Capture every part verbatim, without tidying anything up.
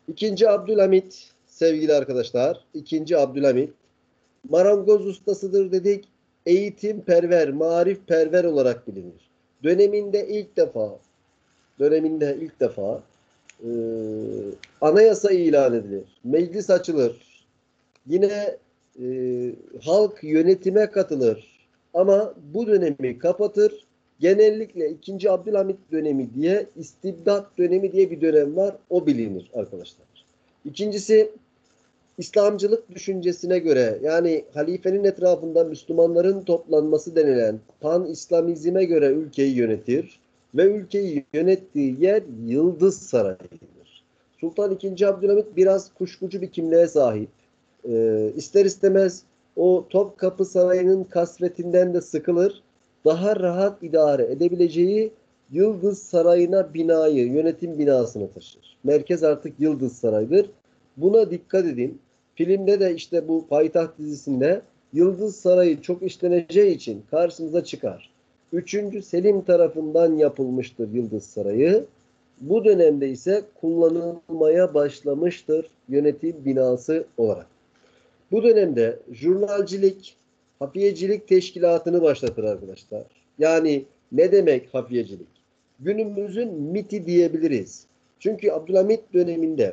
İkinci Abdülhamit sevgili arkadaşlar. İkinci Abdülhamit marangoz ustasıdır dedik. Eğitimperver, marifperver olarak bilinir. Döneminde ilk defa döneminde ilk defa e, anayasa ilan edilir. Meclis açılır. Yine e, halk yönetime katılır. Ama bu dönemi kapatır. Genellikle ikinci Abdülhamit dönemi diye istibdat dönemi diye bir dönem var. O bilinir arkadaşlar. İkincisi İslamcılık düşüncesine göre yani halifenin etrafında Müslümanların toplanması denilen pan-İslamizme göre ülkeyi yönetir ve ülkeyi yönettiği yer Yıldız Sarayı'dır. Sultan ikinci. Abdülhamit biraz kuşkucu bir kimliğe sahip. Ee, ister istemez o Topkapı Sarayı'nın kasvetinden de sıkılır. Daha rahat idare edebileceği Yıldız Sarayı'na binayı, yönetim binasını taşır. Merkez artık Yıldız Sarayı'dır. Buna dikkat edin. Filmde de işte bu Payitaht dizisinde Yıldız Sarayı çok işleneceği için karşımıza çıkar. Üçüncü Selim tarafından yapılmıştır Yıldız Sarayı. Bu dönemde ise kullanılmaya başlamıştır yönetim binası olarak. Bu dönemde jurnalcilik, hafiyecilik teşkilatını başlatır arkadaşlar. Yani ne demek hafiyecilik? Günümüzün MIT'i diyebiliriz. Çünkü Abdülhamit döneminde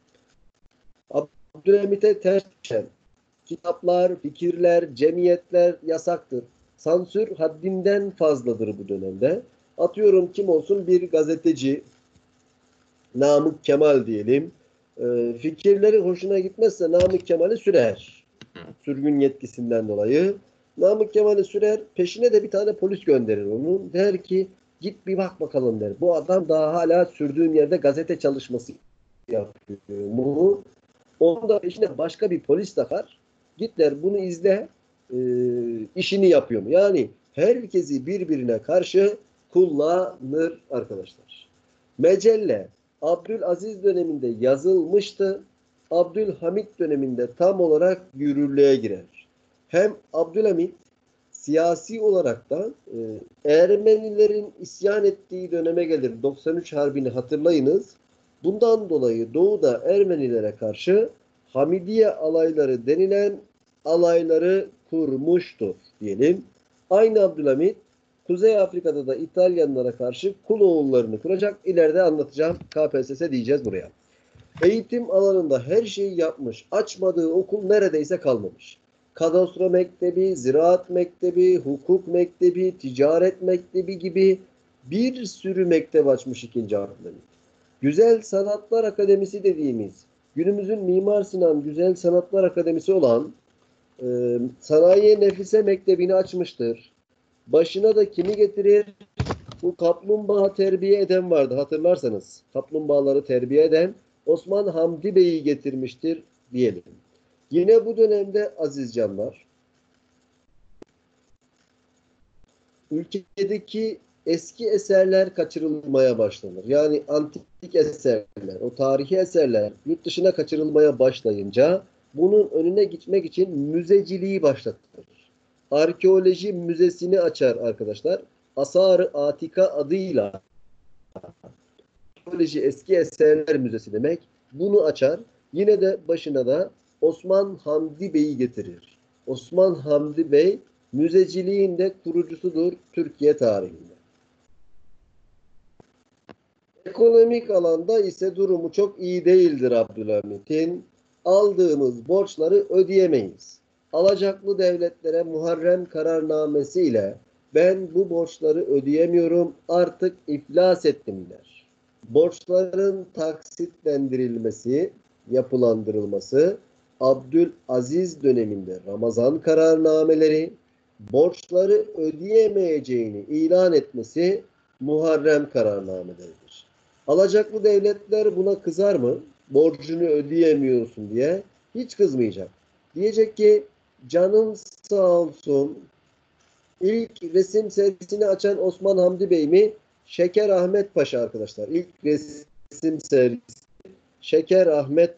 Abdülhamit'e ters düşen kitaplar, fikirler, cemiyetler yasaktır. Sansür haddinden fazladır bu dönemde. Atıyorum kim olsun bir gazeteci, Namık Kemal diyelim. E, fikirleri hoşuna gitmezse Namık Kemal'i sürer. Sürgün yetkisinden dolayı. Namık Kemal'i sürer. Peşine de bir tane polis gönderir onun. Der ki git bir bak bakalım der. Bu adam daha hala sürdüğüm yerde gazete çalışması yapıyor mu? Onun da peşine başka bir polis takar. Git der bunu izle e, işini yapıyor mu? Yani herkesi birbirine karşı kullanır arkadaşlar. Mecelle Abdülaziz döneminde yazılmıştı. Abdülhamit döneminde tam olarak yürürlüğe girer. Hem Abdülhamit siyasi olarak da e, Ermenilerin isyan ettiği döneme gelir. doksan üç Harbi'ni hatırlayınız. Bundan dolayı Doğu'da Ermenilere karşı Hamidiye alayları denilen alayları kurmuştur diyelim. Aynı Abdülhamit Kuzey Afrika'da da İtalyanlara karşı Kuloğullarını kuracak. İleride anlatacağım. K P S S diyeceğiz buraya. Eğitim alanında her şeyi yapmış. Açmadığı okul neredeyse kalmamış. Kadastro mektebi, ziraat mektebi, hukuk mektebi, ticaret mektebi gibi bir sürü mektep açmış ikinci Abdülhamit. Güzel Sanatlar Akademisi dediğimiz günümüzün Mimar Sinan Güzel Sanatlar Akademisi olan e, Sanayi Nefise Mektebi'ni açmıştır. Başına da kimi getirir? Bu kaplumbağa terbiye eden vardı hatırlarsanız. Kaplumbağaları terbiye eden Osman Hamdi Bey'i getirmiştir diyelim. Yine bu dönemde aziz canlar, ülkedeki eski eserler kaçırılmaya başlanır. Yani antik eserler, o tarihi eserler yurt dışına kaçırılmaya başlayınca bunun önüne gitmek için müzeciliği başlatılır. Arkeoloji müzesini açar arkadaşlar. Asar-ı Atika adıyla Arkeoloji Eski Eserler Müzesi demek. Bunu açar. Yine de başına da Osman Hamdi Bey'i getirir. Osman Hamdi Bey müzeciliğin de kurucusudur Türkiye tarihinde. Ekonomik alanda ise durumu çok iyi değildir Abdülhamit'in. Aldığımız borçları ödeyemeyiz. Alacaklı devletlere Muharrem kararnamesi ile ben bu borçları ödeyemiyorum artık iflas ettim der. Borçların taksitlendirilmesi, yapılandırılması, Abdülaziz döneminde Ramazan kararnameleri, borçları ödeyemeyeceğini ilan etmesi Muharrem kararnameleridir. Alacaklı devletler buna kızar mı? Borcunu ödeyemiyorsun diye. Hiç kızmayacak. Diyecek ki canın sağ olsun. İlk resim serisini açan Osman Hamdi Bey mi? Şeker Ahmet Paşa arkadaşlar. İlk resim serisi Şeker Ahmet.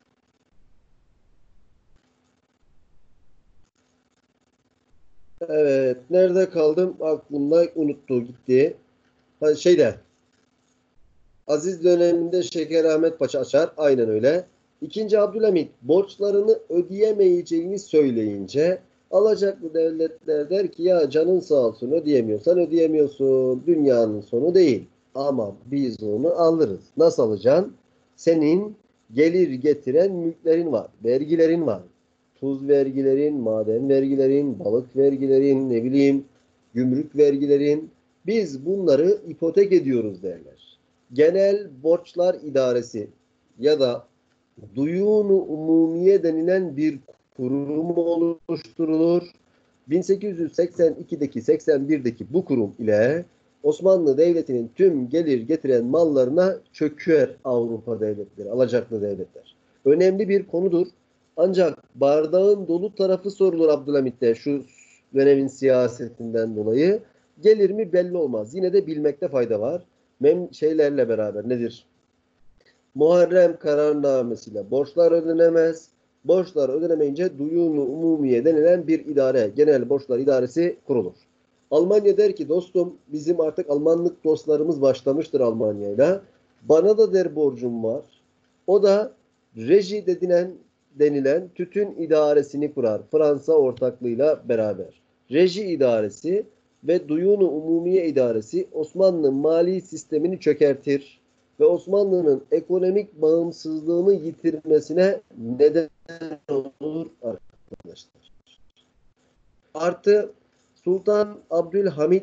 Evet. Nerede kaldım? Aklımda unuttu gitti. Ha, şeyde Aziz döneminde Şekerahmet Paşa açar. Aynen öyle. İkinci Abdülhamit borçlarını ödeyemeyeceğini söyleyince alacaklı devletler der ki ya canın sağ olsun ödeyemiyorsan ödeyemiyorsun. Dünyanın sonu değil. Ama biz onu alırız. Nasıl alacaksın? Senin gelir getiren mülklerin var. Vergilerin var. Tuz vergilerin, maden vergilerin, balık vergilerin, ne bileyim gümrük vergilerin. Biz bunları ipotek ediyoruz derler. Genel Borçlar İdaresi ya da Duyunu Umumiye denilen bir kurum oluşturulur. bin sekiz yüz seksen ikideki seksen birdeki bu kurum ile Osmanlı Devleti'nin tüm gelir getiren mallarına çöker Avrupa devletleri, alacaklı devletler. Önemli bir konudur. Ancak bardağın dolu tarafı sorulur Abdülhamit'te şu dönemin siyasetinden dolayı. Gelir mi belli olmaz. Yine de bilmekte fayda var. Mem şeylerle beraber nedir? Muharrem kararnamesiyle borçlar ödenemez. Borçlar ödenemeyince Duyunu Umumiye denilen bir idare, genel borçlar idaresi kurulur. Almanya der ki dostum bizim artık Almanlık dostlarımız başlamıştır Almanya'yla. Bana da der borcum var. O da reji denilen, denilen tütün idaresini kurar. Fransa ortaklığıyla beraber. Reji idaresi ve Duyunu Umumiye idaresi Osmanlı mali sistemini çökertir ve Osmanlı'nın ekonomik bağımsızlığını yitirmesine neden olur arkadaşlar. Artı Sultan Abdülhamit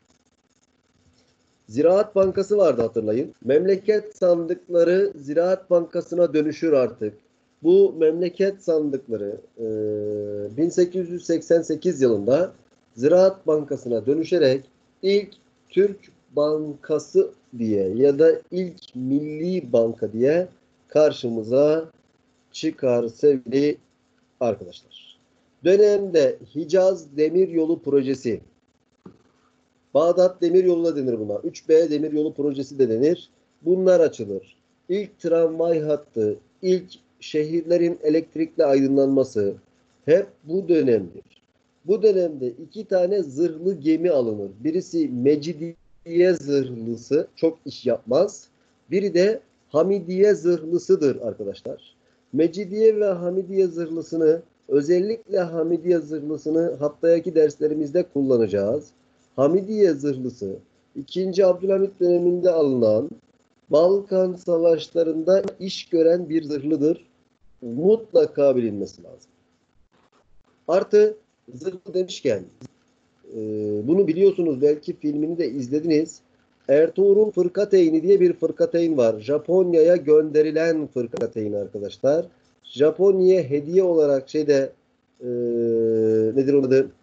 Ziraat Bankası vardı hatırlayın. Memleket sandıkları Ziraat Bankası'na dönüşür artık. Bu memleket sandıkları e, bin sekiz yüz seksen sekiz yılında Ziraat Bankası'na dönüşerek ilk Türk Bankası diye ya da ilk Milli Banka diye karşımıza çıkar sevgili arkadaşlar. Dönemde Hicaz Demiryolu Projesi, Bağdat Demiryolu da denir buna. üç B Demiryolu Projesi de denir. Bunlar açılır. İlk tramvay hattı, ilk şehirlerin elektrikle aydınlanması hep bu dönemdir. Bu dönemde iki tane zırhlı gemi alınır. Birisi Mecidiye zırhlısı, çok iş yapmaz. Biri de Hamidiye zırhlısıdır arkadaşlar. Mecidiye ve Hamidiye zırhlısını, özellikle Hamidiye zırhlısını haftaki derslerimizde kullanacağız. Hamidiye zırhlısı ikinci. Abdülhamit döneminde alınan Balkan savaşlarında iş gören bir zırhlıdır. Mutlaka bilinmesi lazım. Artı zırhlı demişken e, bunu biliyorsunuz belki filmini de izlediniz. Ertuğrul Fırkateyni diye bir fırkateyn var. Japonya'ya gönderilen fırkateyn arkadaşlar. Japonya'ya hediye olarak şeyde e, nedir onun adı?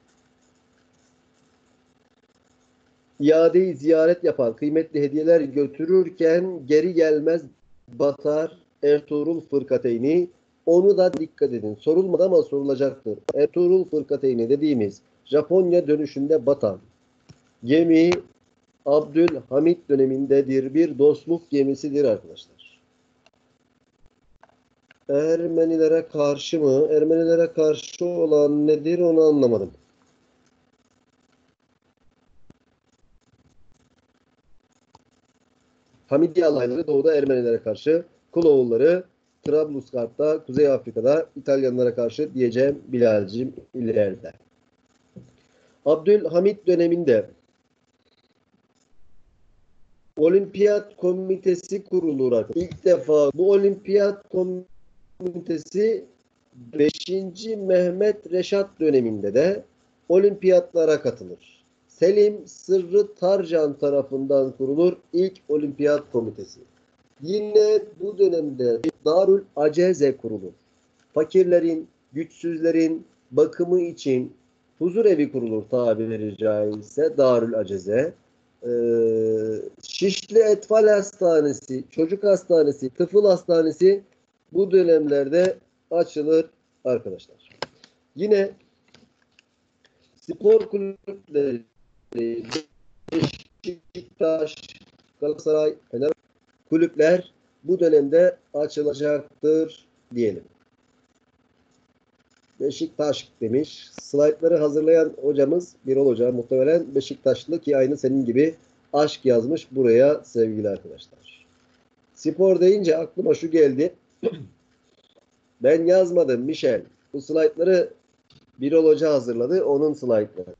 İade-i ziyaret yapan kıymetli hediyeler götürürken geri gelmez batar Ertuğrul Fırkateyni. Onu da dikkat edin. Sorulmadı ama sorulacaktır. Ertuğrul Fırkateyni dediğimiz Japonya dönüşünde batan gemi Abdülhamit dönemindedir. Bir dostluk gemisidir arkadaşlar. Ermenilere karşı mı? Ermenilere karşı olan nedir onu anlamadım. Hamidiye alayları doğuda Ermenilere karşı, Kuloğulları Trablusgarp'ta, Kuzey Afrika'da İtalyanlara karşı diyeceğim Bilal'cim ileride. Abdülhamit döneminde Olimpiyat Komitesi kurulur arkadaşlar. İlk defa bu Olimpiyat Komitesi beşinci. Mehmet Reşat döneminde de olimpiyatlara katılır. Selim Sırrı Tarcan tarafından kurulur ilk Olimpiyat Komitesi. Yine bu dönemde Darül Aceze kurulur. Fakirlerin, güçsüzlerin bakımı için huzur evi kurulur tabiri caizse Darül Aceze. Ee, Şişli Etfal Hastanesi, Çocuk Hastanesi, Tıfıl Hastanesi bu dönemlerde açılır arkadaşlar. Yine spor kulüpleri Beşiktaş, Galatasaray, Fener kulüpler bu dönemde açılacaktır diyelim. Beşiktaş demiş. Slaytları hazırlayan hocamız Birol Hoca muhtemelen Beşiktaşlı ki aynı senin gibi aşk yazmış buraya sevgili arkadaşlar. Spor deyince aklıma şu geldi. Ben yazmadım Michel. Bu slaytları Birol Hoca hazırladı. Onun slaytları.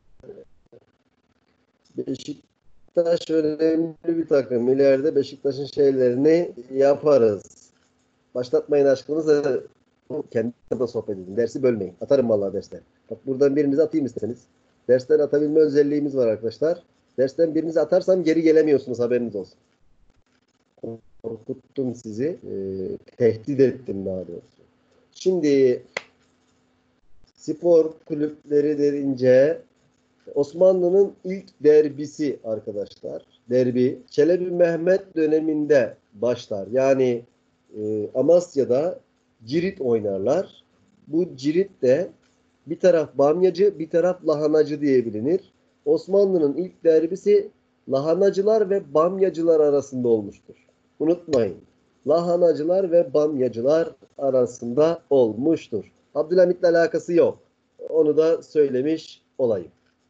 Beşiktaş önemli bir takım. İleride Beşiktaş'ın şeylerini yaparız. Başlatmayın aşkınızı. Kendi de sohbet edin. Dersi bölmeyin. Atarım vallahi dersten. Bak buradan birinizi atayım isterseniz. Dersten atabilme özelliğimiz var arkadaşlar. Dersten birinizi atarsam geri gelemiyorsunuz. Haberiniz olsun. Korkuttum sizi. E, tehdit ettim daha doğrusu. Şimdi spor kulüpleri derince Osmanlı'nın ilk derbisi arkadaşlar. Derbi Çelebi Mehmet döneminde başlar. Yani e, Amasya'da cirit oynarlar. Bu cirit de bir taraf bamyacı, bir taraf lahanacı diye bilinir. Osmanlı'nın ilk derbisi lahanacılar ve bamyacılar arasında olmuştur. Unutmayın. Lahanacılar ve bamyacılar arasında olmuştur. Abdülhamit'le alakası yok. Onu da söylemiş olayım.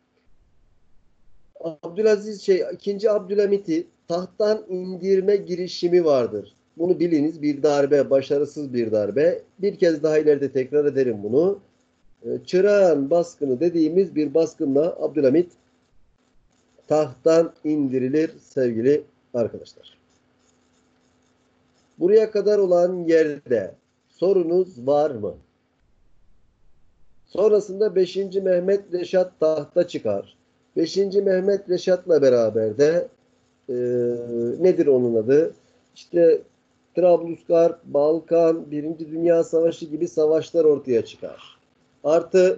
Abdülaziz şey ikinci Abdülhamit'i tahttan indirme girişimi vardır. Bunu biliniz, bir darbe, başarısız bir darbe. Bir kez daha ileride tekrar ederim bunu. Çırağan baskını dediğimiz bir baskınla Abdülhamit tahttan indirilir sevgili arkadaşlar. Buraya kadar olan yerde sorunuz var mı? Sonrasında beşinci Mehmet Reşat tahta çıkar. beşinci Mehmet Reşat'la beraber de e, nedir onun adı? İşte Trablusgarp, Balkan, Birinci Dünya Savaşı gibi savaşlar ortaya çıkar. Artı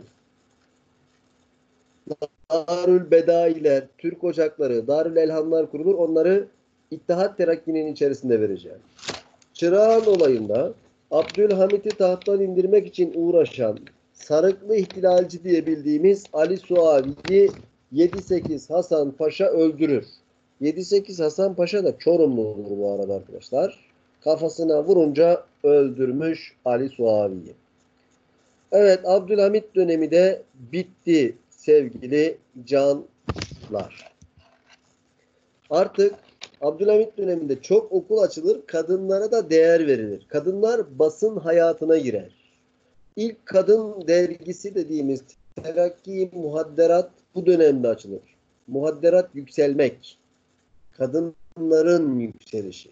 Darül Bedailer, Türk Ocakları, Darül Elhamlar kurulur. Onları İttihat Terakki'nin içerisinde vereceğim. Çırağan olayında Abdülhamit'i tahttan indirmek için uğraşan sarıklı ihtilalci diye bildiğimiz Ali Suavi'yi yedi sekiz Hasan Paşa öldürür. yedi sekiz Hasan Paşa da Çorumlu olur bu arada arkadaşlar. Kafasına vurunca öldürmüş Ali Suavi'yi. Evet, Abdülhamit dönemi de bitti sevgili canlar. Artık Abdülhamit döneminde çok okul açılır, kadınlara da değer verilir. Kadınlar basın hayatına girer. İlk kadın dergisi dediğimiz Terakki Muhadderat bu dönemde açılır. Muhadderat yükselmek. Kadınların yükselişi.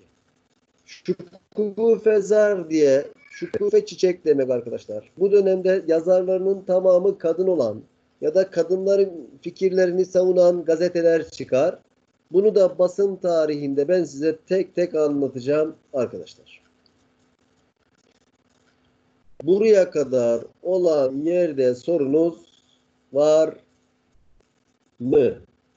Şükufe zar diye, şükufe çiçek demek arkadaşlar. Bu dönemde yazarlarının tamamı kadın olan ya da kadınların fikirlerini savunan gazeteler çıkar. Bunu da basın tarihinde ben size tek tek anlatacağım arkadaşlar. Buraya kadar olan yerde sorunuz var mı?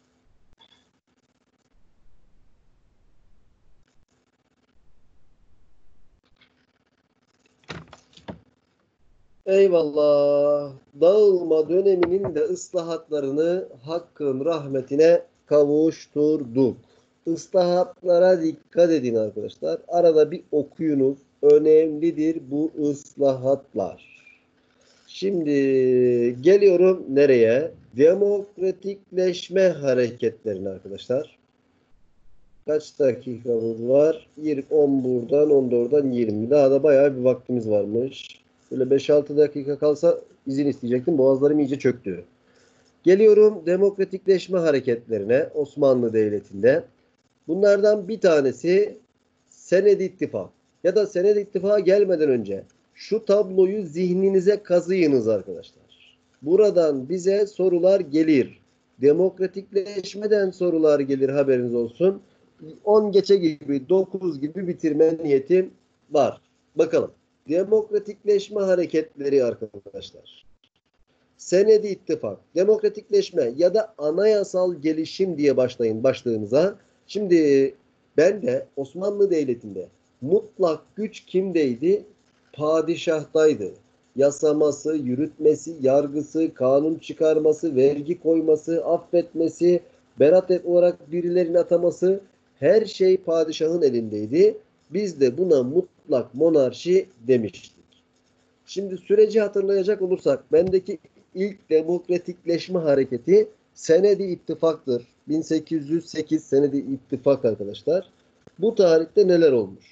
Eyvallah. Dağılma döneminin de ıslahatlarını Hakk'ın rahmetine kavuşturduk. Islahatlara dikkat edin arkadaşlar. Arada bir okuyunuz. Önemlidir bu ıslahatlar. Şimdi geliyorum nereye? Demokratikleşme hareketlerine arkadaşlar. Kaç dakikamız var? on buradan, on da oradan yirmi. Daha da bayağı bir vaktimiz varmış. Böyle beş altı dakika kalsa izin isteyecektim. Boğazlarım iyice çöktü. Geliyorum demokratikleşme hareketlerine Osmanlı Devleti'nde. Bunlardan bir tanesi Senedi İttifak. Ya da Senedi İttifak'a gelmeden önce şu tabloyu zihninize kazıyınız arkadaşlar. Buradan bize sorular gelir. Demokratikleşmeden sorular gelir, haberiniz olsun. on geçe gibi, dokuz gibi bitirme niyetim var. Bakalım. Demokratikleşme hareketleri arkadaşlar. Senedi İttifak, demokratikleşme ya da anayasal gelişim diye başlayın başlığınıza. Şimdi ben de Osmanlı Devleti'nde mutlak güç kimdeydi? Padişahtaydı. Yasaması, yürütmesi, yargısı, kanun çıkarması, vergi koyması, affetmesi, berat olarak birilerini ataması, her şey padişahın elindeydi. Biz de buna mutlak monarşi demiştik. Şimdi süreci hatırlayacak olursak bendeki ilk demokratikleşme hareketi Senedi İttifak'tır. bin sekiz yüz sekiz Senedi İttifak arkadaşlar. Bu tarihte neler olmuş?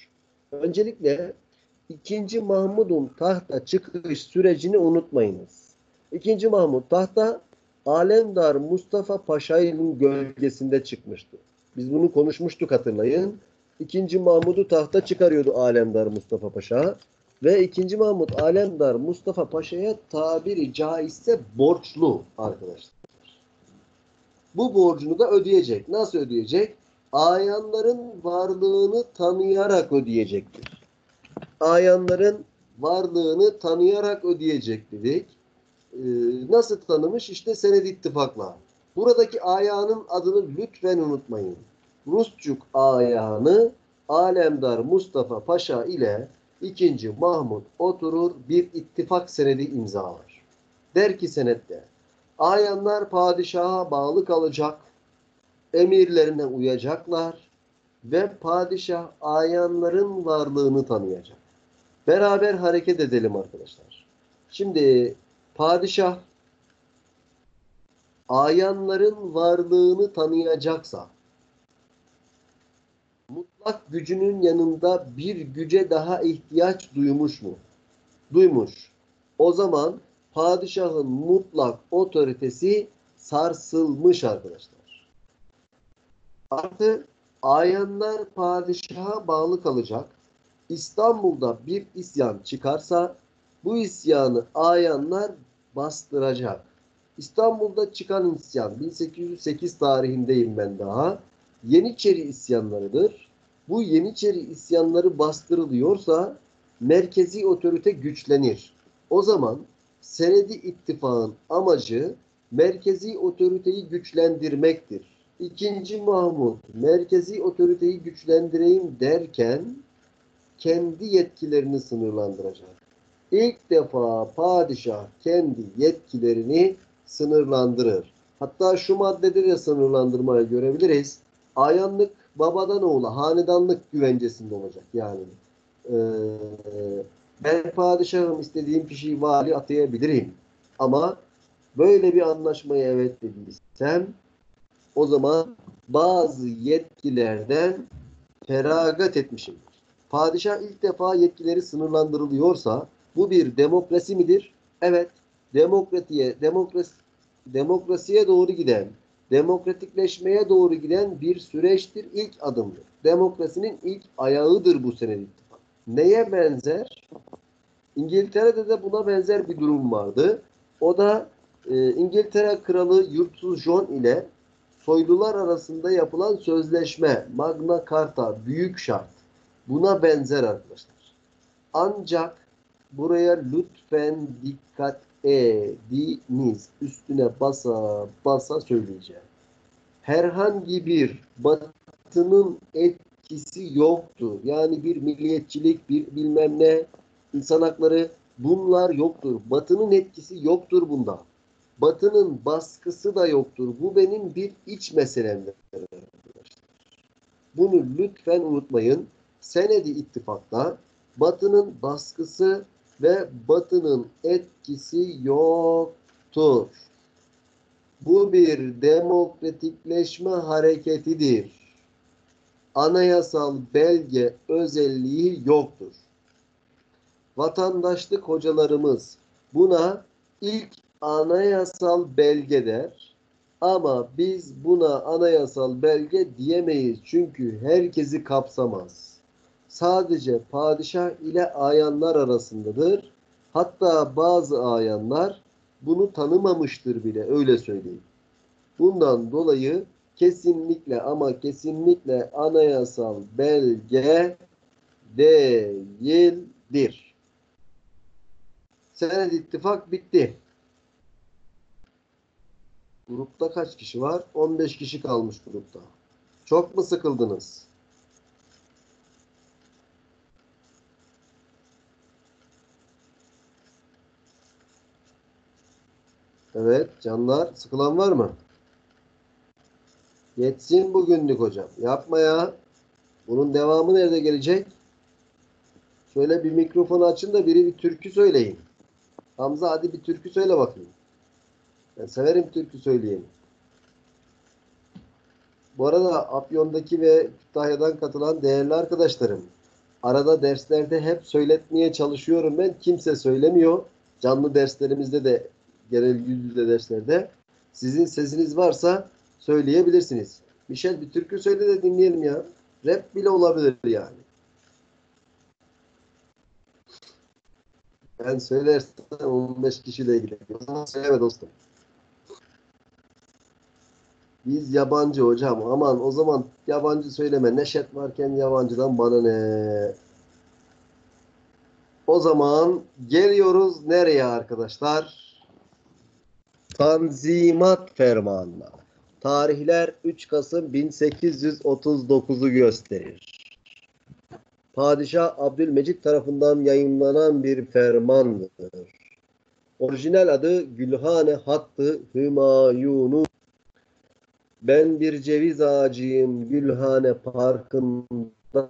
Öncelikle ikinci Mahmud'un tahta çıkış sürecini unutmayınız. İkinci Mahmud tahta Alemdar Mustafa Paşa'nın gölgesinde çıkmıştı. Biz bunu konuşmuştuk, hatırlayın. İkinci Mahmud'u tahta çıkarıyordu Alemdar Mustafa Paşa. Ve ikinci Mahmud Alemdar Mustafa Paşa'ya tabiri caizse borçlu arkadaşlar. Bu borcunu da ödeyecek. Nasıl ödeyecek? Ayanların varlığını tanıyarak ödeyecektir. Ayanların varlığını tanıyarak ödeyecek dedik. Ee, nasıl tanımış? İşte senedi ittifakla. Buradaki ayanın adını lütfen unutmayın. Rusçuk ayanı Alemdar Mustafa Paşa ile ikinci Mahmud oturur, bir ittifak senedi imzalar. Der ki senette, ayanlar padişaha bağlı kalacak, emirlerine uyacaklar ve padişah ayanların varlığını tanıyacak. Beraber hareket edelim arkadaşlar. Şimdi padişah ayanların varlığını tanıyacaksa mutlak gücünün yanında bir güce daha ihtiyaç duymuş mu? Duymuş. O zaman padişahın mutlak otoritesi sarsılmış arkadaşlar. Artı ayanlar padişaha bağlı kalacak. İstanbul'da bir isyan çıkarsa bu isyanı ayanlar bastıracak. İstanbul'da çıkan isyan bin sekiz yüz sekiz tarihindeyim ben daha. Yeniçeri isyanlarıdır. Bu Yeniçeri isyanları bastırılıyorsa merkezi otorite güçlenir. O zaman senedi ittifakın amacı merkezi otoriteyi güçlendirmektir. İkinci Mahmud merkezi otoriteyi güçlendireyim derken kendi yetkilerini sınırlandıracak. İlk defa padişah kendi yetkilerini sınırlandırır. Hatta şu maddede de sınırlandırmayı görebiliriz. Ayanlık babadan oğula hanedanlık güvencesinde olacak. Yani e, ben padişahım, istediğim kişiyi vali atayabilirim. Ama böyle bir anlaşmaya evet dediysem o zaman bazı yetkilerden feragat etmişimdir. Padişah ilk defa yetkileri sınırlandırılıyorsa bu bir demokrasi midir? Evet. Demokratiye, demokrasi, demokrasiye doğru giden, demokratikleşmeye doğru giden bir süreçtir. İlk adımdır. Demokrasinin ilk ayağıdır bu senedi ittifak. Neye benzer? İngiltere'de de buna benzer bir durum vardı. O da e, İngiltere Kralı Yurtsuz John ile soylular arasında yapılan sözleşme, Magna Carta, büyük şart. Buna benzer arkadaşlar. Ancak buraya lütfen dikkat ediniz. Üstüne basa basa söyleyeceğim. Herhangi bir batının etkisi yoktur. Yani bir milliyetçilik, bir bilmem ne, insan hakları, bunlar yoktur. Batının etkisi yoktur bunda. Batının baskısı da yoktur. Bu benim bir iç meselemdir arkadaşlar. Bunu lütfen unutmayın. Senedi ittifakta Batı'nın baskısı ve Batı'nın etkisi yoktur. Bu bir demokratikleşme hareketidir. Anayasal belge özelliği yoktur. Vatandaşlık hocalarımız buna ilk anayasal belge der. Ama biz buna anayasal belge diyemeyiz. Çünkü herkesi kapsamaz. Sadece padişah ile ayanlar arasındadır. Hatta bazı ayanlar bunu tanımamıştır bile, öyle söyleyeyim. Bundan dolayı kesinlikle ama kesinlikle anayasal belge değildir. Senedi ittifak bitti. Grupta kaç kişi var? on beş kişi kalmış grupta. Çok mu sıkıldınız? Evet canlar, sıkılan var mı? Yetsin bugünlük hocam. Yapma ya. Bunun devamı nerede gelecek? Şöyle bir mikrofonu açın da biri bir türkü söyleyin. Hamza hadi bir türkü söyle bakayım. Ben severim türkü söyleyeni. Bu arada Afyon'daki ve Kütahya'dan katılan değerli arkadaşlarım, arada derslerde hep söyletmeye çalışıyorum ben. Kimse söylemiyor. Canlı derslerimizde de, genel yüz yüze derslerde. Sizin sesiniz varsa söyleyebilirsiniz. Michel, bir türkü söyle de dinleyelim ya. Rap bile olabilir yani. Ben söylersen on beş kişiyle ilgili. O zaman söyleme dostum. Biz yabancı hocam. Aman o zaman yabancı söyleme. Neşet varken yabancıdan bana ne? O zaman geliyoruz nereye arkadaşlar? Tanzimat Fermanı'na. Tarihler üç Kasım bin sekiz yüz otuz dokuzu gösterir. Padişah Abdülmecit tarafından yayınlanan bir fermandır. Orijinal adı Gülhane Hattı Hümayunu. Ben bir ceviz ağacıyım Gülhane Parkı'nda.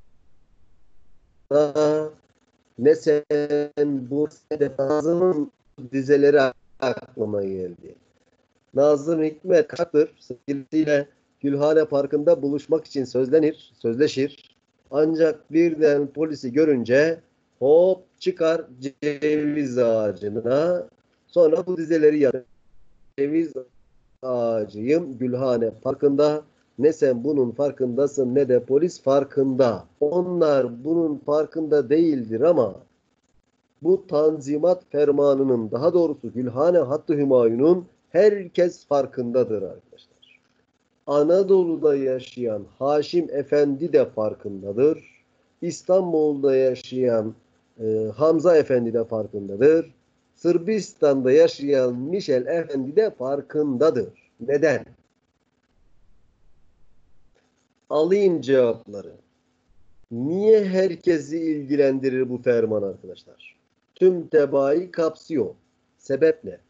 Ne sen bu ne de Nazım'ın dizeleri aklıma geldi. Nazım Hikmet Kakır sevgilisiyle Gülhane Parkı'nda buluşmak için sözlenir, sözleşir. Ancak birden polisi görünce hop çıkar ceviz ağacına. Sonra bu dizeleri yazar. Ceviz ağacıyım Gülhane Parkı'nda. Ne sen bunun farkındasın ne de polis farkında. Onlar bunun farkında değildir ama bu Tanzimat Fermanı'nın, daha doğrusu Gülhane Hattı Hümayun'un herkes farkındadır arkadaşlar. Anadolu'da yaşayan Haşim Efendi de farkındadır. İstanbul'da yaşayan e, Hamza Efendi de farkındadır. Sırbistan'da yaşayan Michel Efendi de farkındadır. Neden? Alayım cevapları. Niye herkesi ilgilendirir bu ferman arkadaşlar? Tüm tebaayı kapsıyor. Sebep ne?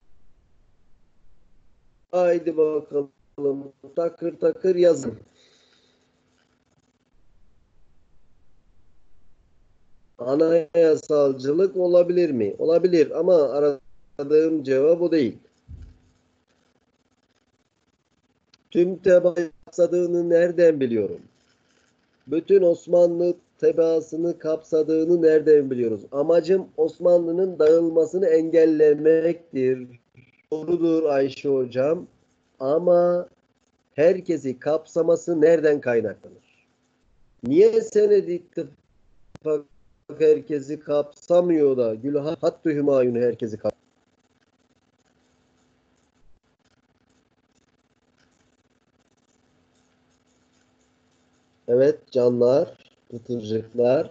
Haydi bakalım. Takır takır yazın. Anayasalcılık olabilir mi? Olabilir ama aradığım cevap o değil. Tüm tebaayı kapsadığını nereden biliyorum? Bütün Osmanlı tebaasını kapsadığını nereden biliyoruz? Amacım Osmanlı'nın dağılmasını engellemektir. Doğrudur Ayşe hocam. Ama herkesi kapsaması nereden kaynaklanır? Niye Senedi İttifakı herkesi kapsamıyor da Gülhan Hattı Hümayun herkesi kapsamıyor? Evet canlar, pıtırcıklar.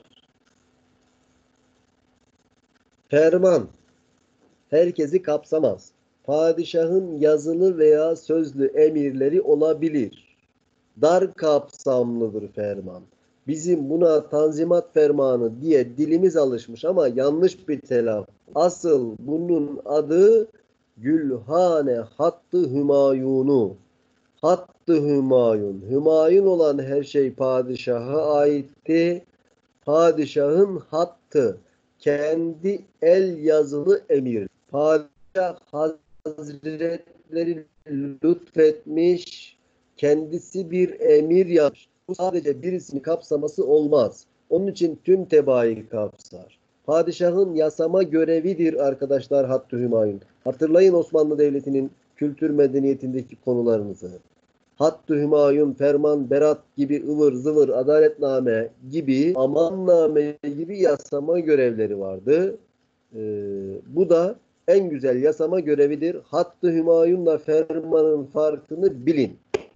Ferman herkesi kapsamaz. Padişahın yazılı veya sözlü emirleri olabilir. Dar kapsamlıdır ferman. Bizim buna Tanzimat Fermanı diye dilimiz alışmış ama yanlış bir telaffuz. Asıl bunun adı Gülhane Hattı Hümayunu. Hattı Hümayun. Hümayun olan her şey padişaha aitti. Padişahın hattı. Kendi el yazılı emir. Padişah Hazretleri lütfetmiş. Kendisi bir emir yapmış. Bu sadece birisini kapsaması olmaz. Onun için tüm tebaayı kapsar. Padişahın yasama görevidir arkadaşlar Hattı Hümayun. Hatırlayın Osmanlı Devleti'nin kültür medeniyetindeki konularınızı. Hattı Hümayun, ferman, berat gibi ıvır zıvır, adaletname gibi, amanname gibi yasama görevleri vardı. Ee, bu da en güzel yasama görevidir. Hattı Hümayun'la fermanın farkını bilin.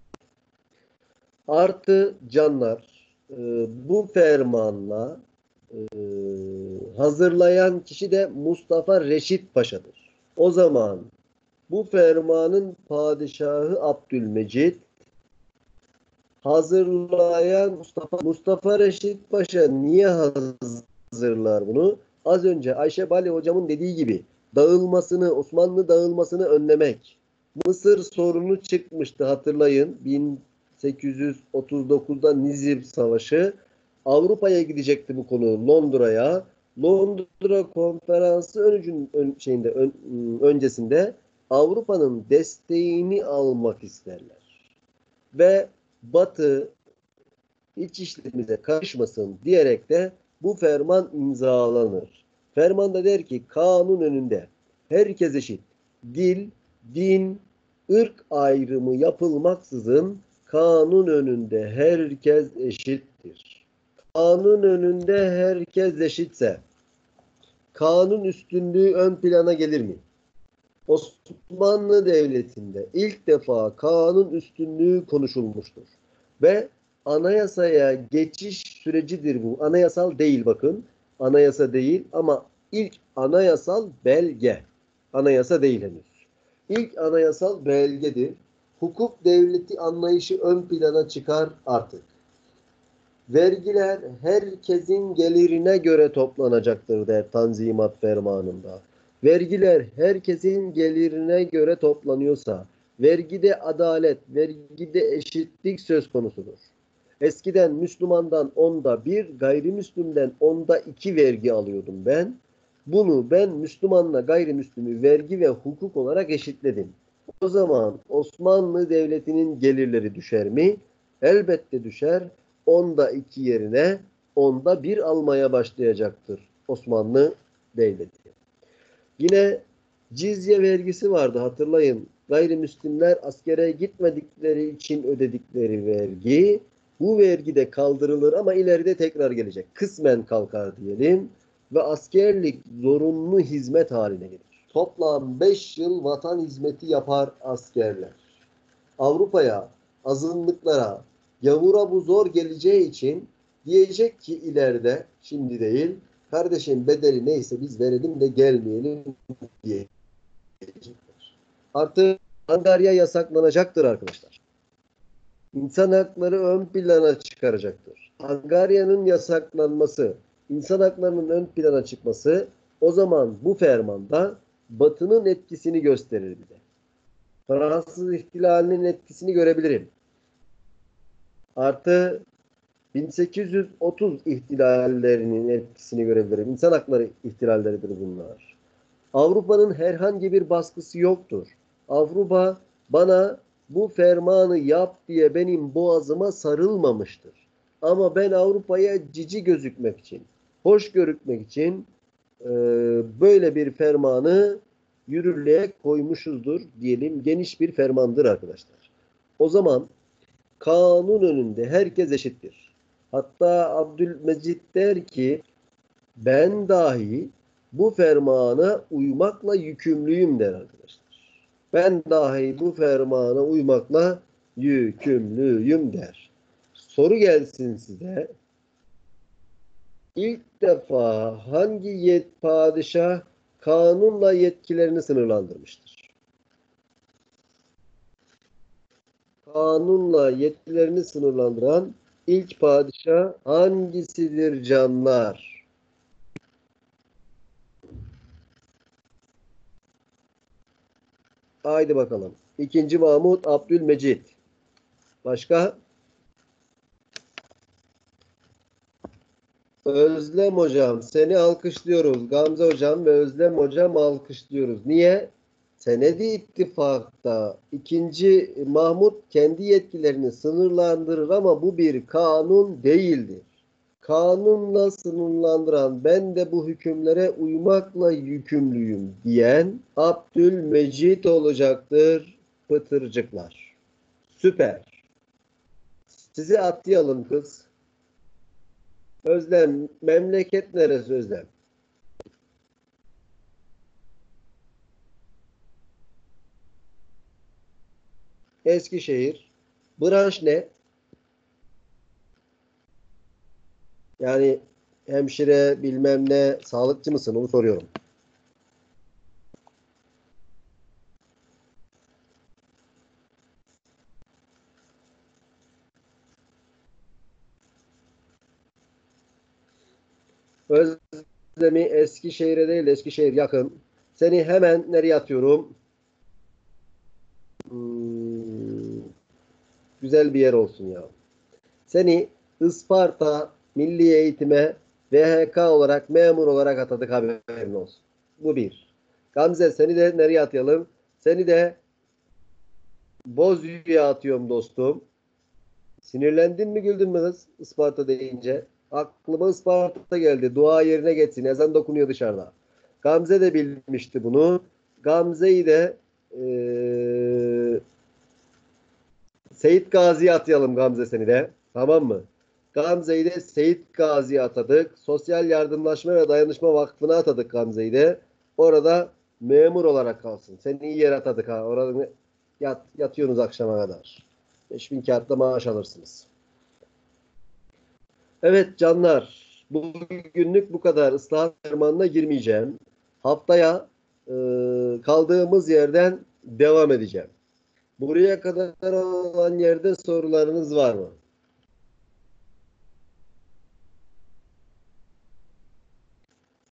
Artı canlar, e, bu fermanla e, hazırlayan kişi de Mustafa Reşit Paşa'dır. O zaman bu fermanın padişahı Abdülmecit, hazırlayan Mustafa, Mustafa Reşit Paşa niye hazırlar bunu? Az önce Ayşe Bali hocamın dediği gibi dağılmasını, Osmanlı dağılmasını önlemek. Mısır sorunu çıkmıştı hatırlayın. bin sekiz yüz otuz dokuzda Nizip Savaşı. Avrupa'ya gidecekti bu konu, Londra'ya. Londra Konferansı öncün, ön, şeyinde, ön, öncesinde Avrupa'nın desteğini almak isterler. Ve Batı iç işlerimize karışmasın diyerek de bu ferman imzalanır. Fermanda der ki kanun önünde herkes eşit. Dil, din, ırk ayrımı yapılmaksızın kanun önünde herkes eşittir. Kanun önünde herkes eşitse kanun üstünlüğü ön plana gelir mi? Osmanlı Devleti'nde ilk defa kanun üstünlüğü konuşulmuştur. Ve anayasaya geçiş sürecidir bu. Anayasal değil bakın. Anayasa değil ama ilk anayasal belge. Anayasa değil henüz. İlk anayasal belgedir. Hukuk devleti anlayışı ön plana çıkar artık. Vergiler herkesin gelirine göre toplanacaktır der Tanzimat Fermanı'nda. Vergiler herkesin gelirine göre toplanıyorsa, vergide adalet, vergide eşitlik söz konusudur. Eskiden Müslümandan onda bir, gayrimüslimden onda iki vergi alıyordum ben. Bunu ben Müslümanla gayrimüslimi vergi ve hukuk olarak eşitledim. O zaman Osmanlı Devleti'nin gelirleri düşer mi? Elbette düşer. Onda iki yerine onda bir almaya başlayacaktır Osmanlı Devleti. Yine cizye vergisi vardı hatırlayın. Gayrimüslimler askere gitmedikleri için ödedikleri vergi. Bu vergi de kaldırılır ama ileride tekrar gelecek. Kısmen kalkar diyelim ve askerlik zorunlu hizmet haline gelir. Toplam beş yıl vatan hizmeti yapar askerler. Avrupa'ya, azınlıklara, gavura bu zor geleceği için diyecek ki ileride, şimdi değil, kardeşim bedeli neyse biz verelim de gelmeyelim diyecekler. Artık angarya yasaklanacaktır arkadaşlar. İnsan hakları ön plana çıkaracaktır. Angarya'nın yasaklanması, insan haklarının ön plana çıkması o zaman bu fermanda Batı'nın etkisini gösterir bize. Fransız ihtilalinin etkisini görebilirim. Artı bin sekiz yüz otuz ihtilallerinin etkisini görebilirim. İnsan hakları ihtilalleridir bunlar. Avrupa'nın herhangi bir baskısı yoktur. Avrupa bana bu fermanı yap diye benim boğazıma sarılmamıştır. Ama ben Avrupa'ya cici gözükmek için, hoş görükmek için e, böyle bir fermanı yürürlüğe koymuşuzdur diyelim. Geniş bir fermandır arkadaşlar. O zaman kanun önünde herkes eşittir. Hatta Abdülmecit der ki ben dahi bu fermana uymakla yükümlüyüm der arkadaşlar. Ben dahi bu fermana uymakla yükümlüyüm der. Soru gelsin size. İlk defa hangi yet padişah kanunla yetkilerini sınırlandırmıştır? Kanunla yetkilerini sınırlandıran ilk padişah hangisidir canlar? Haydi bakalım. İkinci Mahmut Abdülmecit. Başka? Özlem hocam seni alkışlıyoruz. Gamze hocam ve Özlem hocam alkışlıyoruz. Niye? Senedi ittifakta ikinci Mahmut kendi yetkilerini sınırlandırır ama bu bir kanun değildir. Kanunla sınırlandıran ben de bu hükümlere uymakla yükümlüyüm diyen Abdülmecit olacaktır pıtırcıklar. Süper. Sizi atlayalım kız. Özlem, memleket neresi Özlem? Eskişehir. Branş ne? Yani hemşire bilmem ne sağlıkçı mısın onu soruyorum. Özlem'i Eskişehir'e değil Eskişehir yakın. Seni hemen nereye atıyorum? Hmm, güzel bir yer olsun ya. Seni Isparta Milli Eğitim'e V H K olarak memur olarak atadık haberin olsun. Bu bir. Gamze seni de nereye atayalım? Seni de Bozüyük'e atıyorum dostum. Sinirlendin mi güldün mü kız Isparta deyince? Aklıma Isparta geldi. Dua yerine geçsin. Ezan dokunuyor dışarıda. Gamze de bilmişti bunu. Gamze'yi de eee Seyit Gazi'ye atayalım Gamze seni de. Tamam mı? Gamze'yi de Seyit Gazi'ye atadık. Sosyal Yardımlaşma ve Dayanışma Vakfı'na atadık Gamze'yi de. Orada memur olarak kalsın. Seni iyi yere atadık ha. Orada yat, yatıyorsunuz akşama kadar. beş bin kağıtla maaş alırsınız. Evet canlar. Bugünlük bu kadar. Islahat fermanına girmeyeceğim. Haftaya e, kaldığımız yerden devam edeceğim. Buraya kadar olan yerde sorularınız var mı?